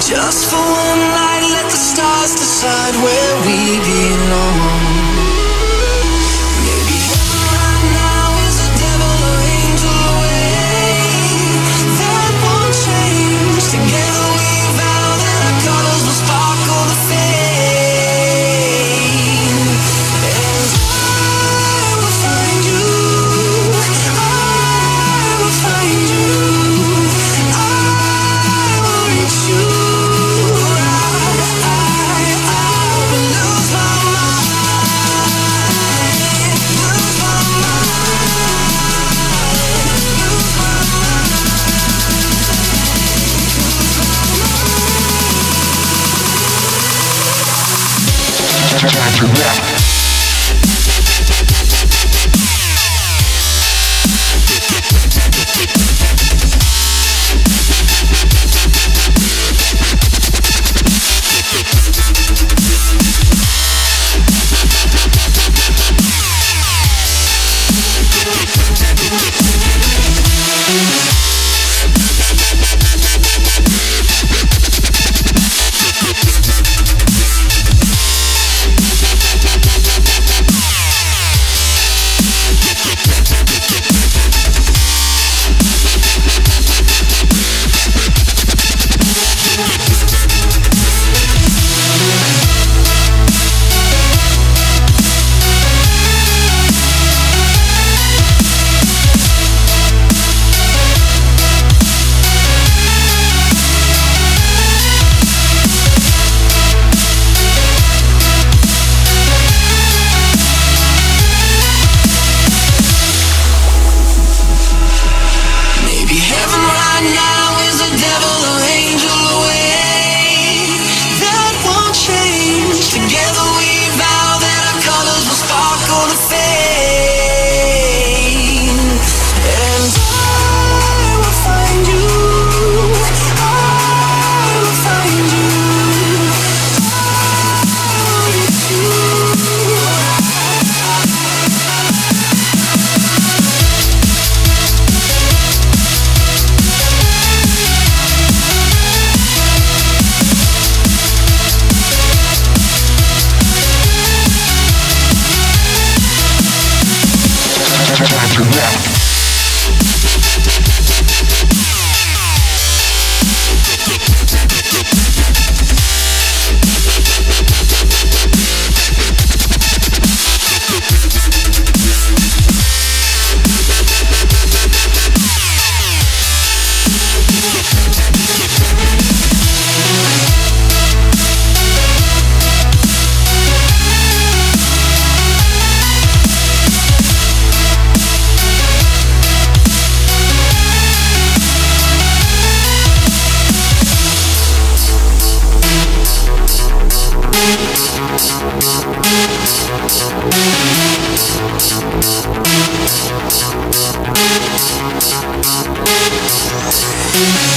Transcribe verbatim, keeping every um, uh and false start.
Just for one night, let the stars decide where we belong. Maybe heaven right now is a devil or angel away. That won't change. Together we vow that our colors will sparkle the flame. And I will find you. I will find you. I will reach you. Time to rock. We'll be right back.